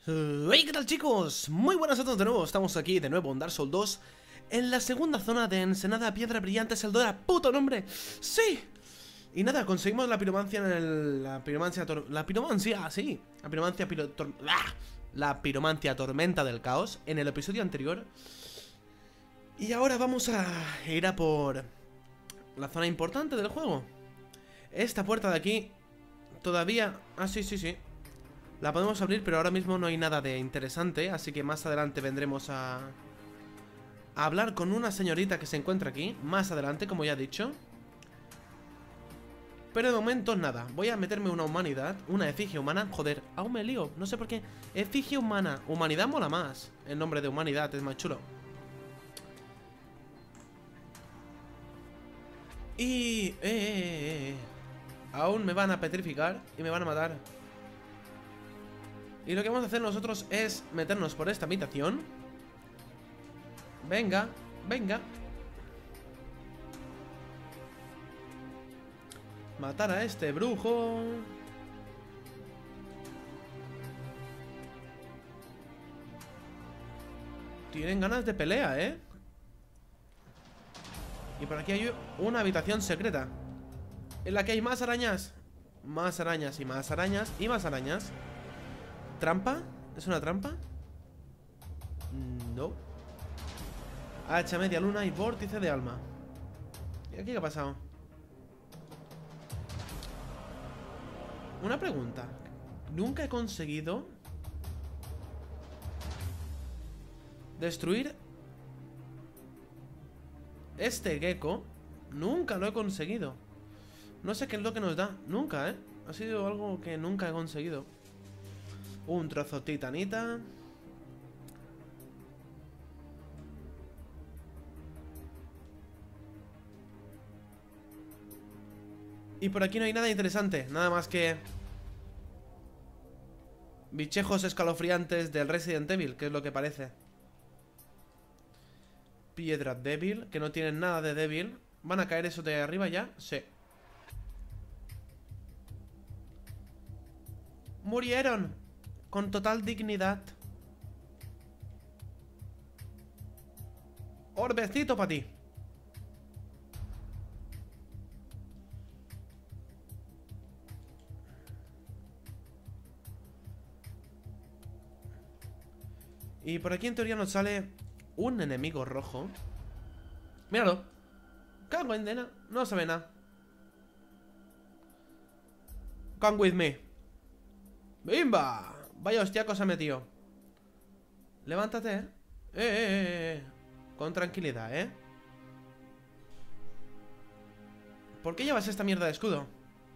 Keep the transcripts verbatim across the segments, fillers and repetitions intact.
Hey, ¿qué tal, chicos? Muy buenas a todos de nuevo. Estamos aquí de nuevo en Dark Souls dos, en la segunda zona de Ensenada Piedra Brillante. Es el Dora, puto nombre. ¡Sí! Y nada, conseguimos la piromancia en el... La piromancia... Tor, la piromancia, sí. La piromancia... Piro, tor, ¡ah! La piromancia Tormenta del Caos en el episodio anterior. Y ahora vamos a ir a por la zona importante del juego. Esta puerta de aquí todavía... Ah, sí, sí, sí. La podemos abrir, pero ahora mismo no hay nada de interesante. Así que más adelante vendremos a... a hablar con una señorita que se encuentra aquí. Más adelante, como ya he dicho. Pero de momento nada. Voy a meterme una humanidad, una efigie humana. Joder, aún me lío, no sé por qué. Efigie humana, humanidad mola más. El nombre de humanidad es más chulo. Y... Eh, eh, eh, eh. Aún me van a petrificar y me van a matar. Y lo que vamos a hacer nosotros es meternos por esta habitación. Venga, venga. Matar a este brujo. Tienen ganas de pelea, ¿eh? Y por aquí hay una habitación secreta en la que hay más arañas. Más arañas y más arañas y más arañas. ¿Trampa? ¿Es una trampa? No. Hacha media luna y vórtice de alma. ¿Y aquí qué ha pasado? Una pregunta. Nunca he conseguido destruir este gecko. Nunca lo he conseguido. No sé qué es lo que nos da. Nunca, ¿eh? Ha sido algo que nunca he conseguido. Un trozo titanita. Y por aquí no hay nada interesante. Nada más que bichejos escalofriantes del Resident Evil, que es lo que parece. Piedra débil, que no tienen nada de débil. ¿Van a caer eso de arriba ya? Sí. Murieron con total dignidad. Orbecito para ti. Y por aquí en teoría nos sale un enemigo rojo. Míralo. Cago en dena. No sabe nada. Come with me. ¡Bimba! Vaya hostiaco se ha metido. Levántate, ¿eh? Eh, eh, eh, eh. Con tranquilidad, ¿eh? ¿Por qué llevas esta mierda de escudo?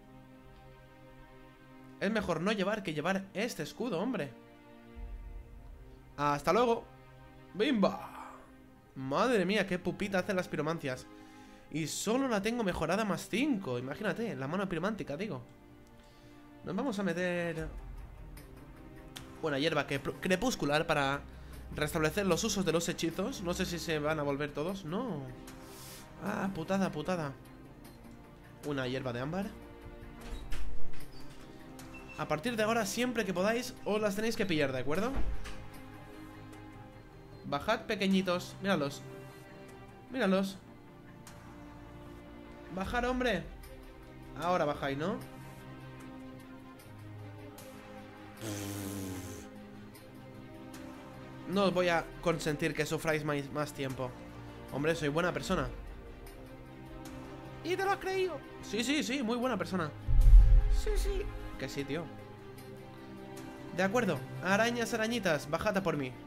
Es mejor no llevar que llevar este escudo, hombre. ¡Hasta luego! ¡Bimba! Madre mía, qué pupita hacen las piromancias. Y solo la tengo mejorada más cinco. Imagínate, la mano piromántica, digo. Nos vamos a meter una hierba crepuscular para restablecer los usos de los hechizos. No sé si se van a volver todos. No. Ah, putada, putada. Una hierba de ámbar. A partir de ahora, siempre que podáis, os las tenéis que pillar, ¿de acuerdo? Bajad, pequeñitos. Míralos. Míralos. Bajar, hombre. Ahora bajáis, ¿no? No os voy a consentir que sufráis más, más tiempo. Hombre, soy buena persona. ¿Y te lo has creído? Sí, sí, sí, muy buena persona. Sí, sí. Que sí, tío. De acuerdo. Arañas, arañitas, bajad a por mí.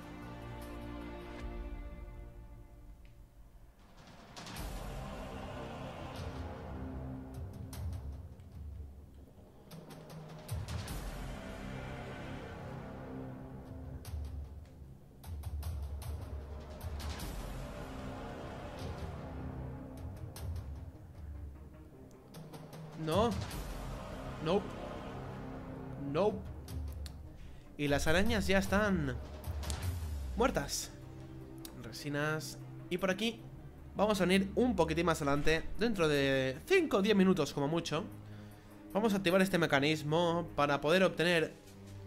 No. Nope. Nope. Y las arañas ya están muertas. Resinas. Y por aquí vamos a venir un poquitín más adelante. Dentro de cinco o diez minutos como mucho. Vamos a activar este mecanismo para poder obtener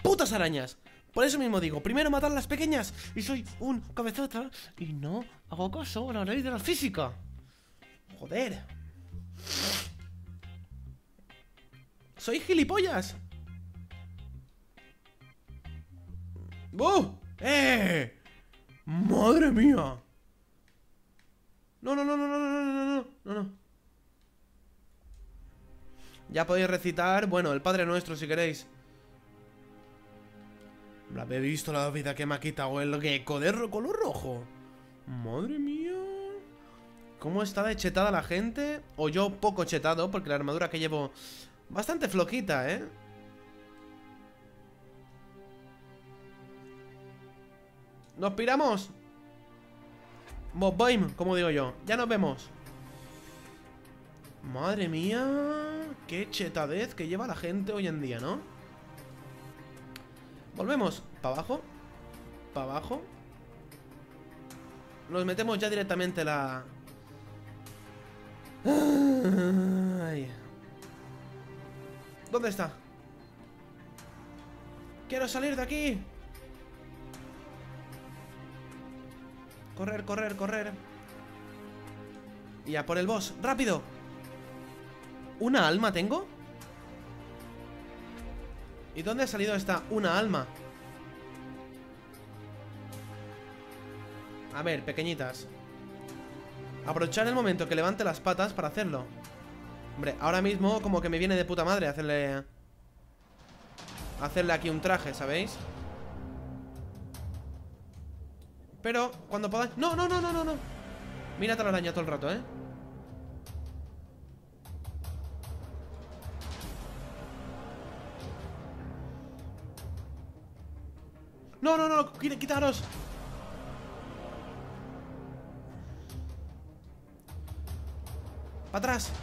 putas arañas. Por eso mismo digo, primero matar a las pequeñas. Y soy un cabezota y no hago caso a la ley de la física. Joder. Soy gilipollas. ¡Oh! ¡Eh! ¡Madre mía! No, no, no, no, no, no, no, no, no, no. Ya podéis recitar, bueno, el Padre Nuestro si queréis. La he visto la vida que me ha quitado el gecko de color rojo. Madre mía. ¿Cómo está de chetada la gente? O yo poco chetado, porque la armadura que llevo bastante flojita, ¿eh? ¡Nos piramos! Bob-boim, como digo yo. Ya nos vemos. Madre mía. Qué chetadez que lleva la gente hoy en día, ¿no? Volvemos. ¿Para abajo? ¿Para abajo? Nos metemos ya directamente la... Ay. ¿Dónde está? ¡Quiero salir de aquí! Correr, correr, correr. Y a por el boss, ¡rápido! ¿Una alma tengo? ¿Y dónde ha salido esta una alma? A ver, pequeñitas. Aprovechar el momento que levante las patas para hacerlo. Hombre, ahora mismo como que me viene de puta madre hacerle... Hacerle aquí un traje, ¿sabéis? Pero cuando podáis... ¡No, no, no, no, no, no! Mírate a la araña todo el rato, ¿eh? ¡No, no, no! ¡Quitaros! ¡Para atrás!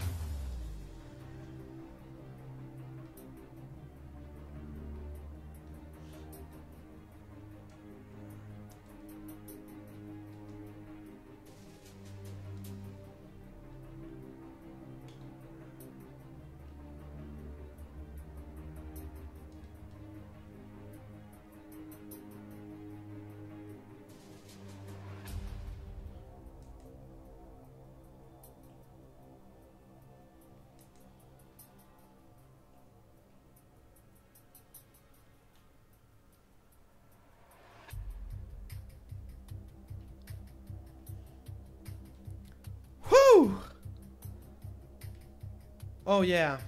Oh, yeah.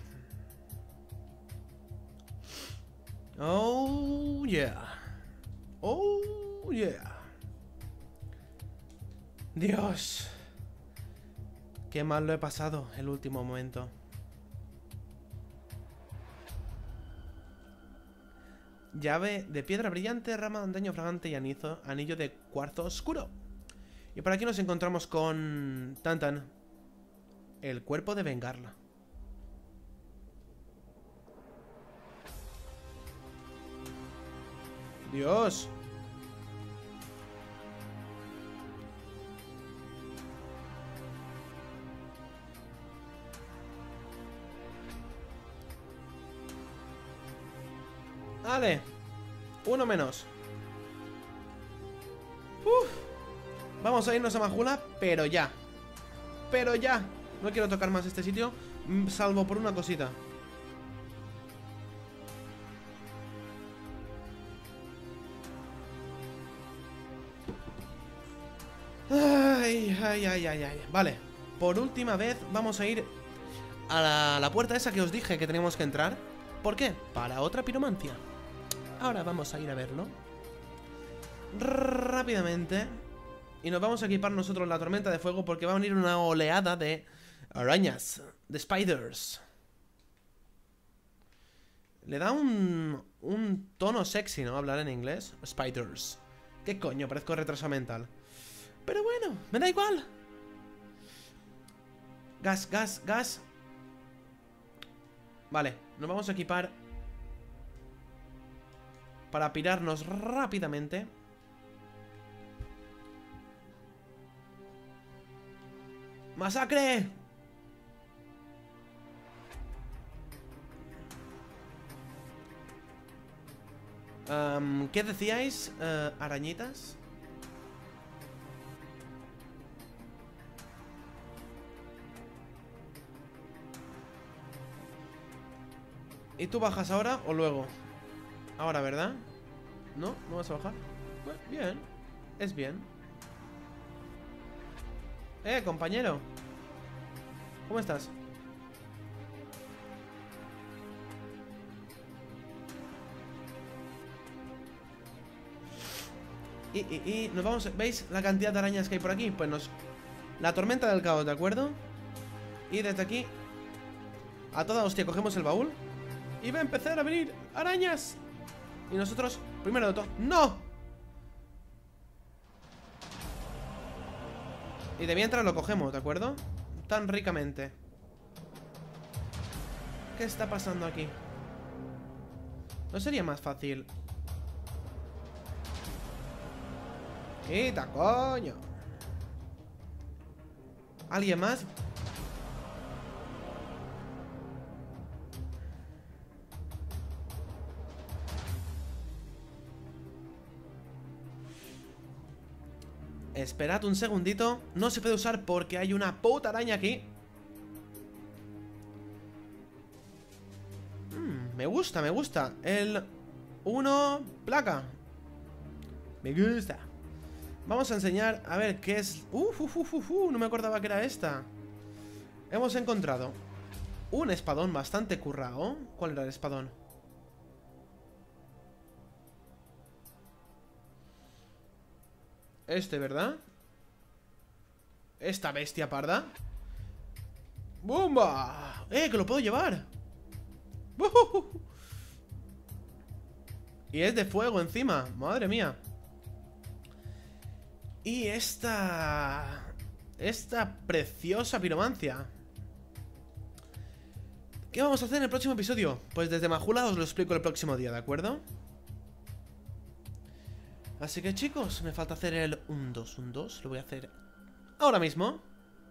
Oh, yeah. Oh, yeah. Dios. Qué mal lo he pasado el último momento. Llave de piedra brillante, rama de antaño fragante y anizo, anillo de cuarzo oscuro. Y por aquí nos encontramos con... Tantan. El cuerpo de Vengarla. Dios. Vale. Uno menos. Uf. Vamos a irnos a Majula, pero ya. Pero ya. No quiero tocar más este sitio, salvo por una cosita. Ay, ay, ay, ay, ay. Vale, por última vez vamos a ir a la, la puerta esa que os dije que teníamos que entrar. ¿Por qué? Para otra piromancia. Ahora vamos a ir a verlo rápidamente. Y nos vamos a equipar nosotros la tormenta de fuego, porque va a venir una oleada de arañas, de spiders. Le da un, un tono sexy, ¿no? Hablar en inglés. Spiders. ¿Qué coño? Parezco retraso mental. Pero bueno, me da igual. Gas, gas, gas. Vale, nos vamos a equipar para pirarnos rápidamente. ¡Masacre! Um, ¿Qué decíais? Uh, ¿Arañitas? ¿Y tú bajas ahora o luego? Ahora, ¿verdad? ¿No? ¿No vas a bajar? Bueno, bien. Es bien. Eh, compañero. ¿Cómo estás? Y, y, y nos vamos... ¿Veis la cantidad de arañas que hay por aquí? Pues nos... La tormenta del caos, ¿de acuerdo? Y desde aquí a toda hostia cogemos el baúl y va a empezar a venir arañas. Y nosotros, primero de todo, ¡no! Y de mientras lo cogemos, ¿de acuerdo? Tan ricamente. ¿Qué está pasando aquí? ¿No sería más fácil? ¡Quita, coño! ¿Alguien más? Esperad un segundito. No se puede usar porque hay una puta araña aquí. mm, Me gusta, me gusta. El uno placa. Me gusta. Vamos a enseñar, a ver qué es. Uf, uf, uf, uf, uf, no me acordaba que era esta. Hemos encontrado un espadón bastante currado. ¿Cuál era el espadón? Este, ¿verdad? Esta bestia parda. ¡Bumba! ¡Eh, que lo puedo llevar! ¡Uh! Y es de fuego encima, madre mía. Y esta... Esta preciosa piromancia. ¿Qué vamos a hacer en el próximo episodio? Pues desde Majula os lo explico el próximo día, ¿de acuerdo? Así que chicos, me falta hacer el un dos, un dos. Lo voy a hacer ahora mismo.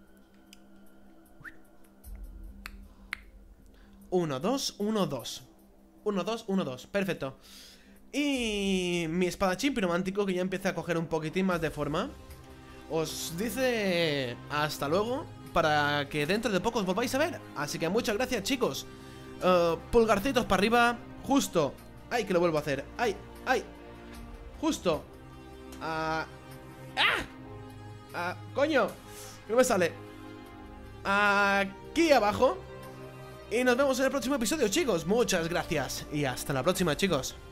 uno dos, uno dos. uno dos, uno dos, perfecto. Y mi espadachín piromántico, que ya empieza a coger un poquitín más de forma, os dice hasta luego, para que dentro de poco os volváis a ver. Así que muchas gracias chicos. uh, Pulgarcitos para arriba. Justo. Ay, que lo vuelvo a hacer. Ay, ay. Justo. Ah. ¡Ah! Ah, coño. No me sale. Aquí abajo. Y nos vemos en el próximo episodio, chicos. Muchas gracias. Y hasta la próxima, chicos.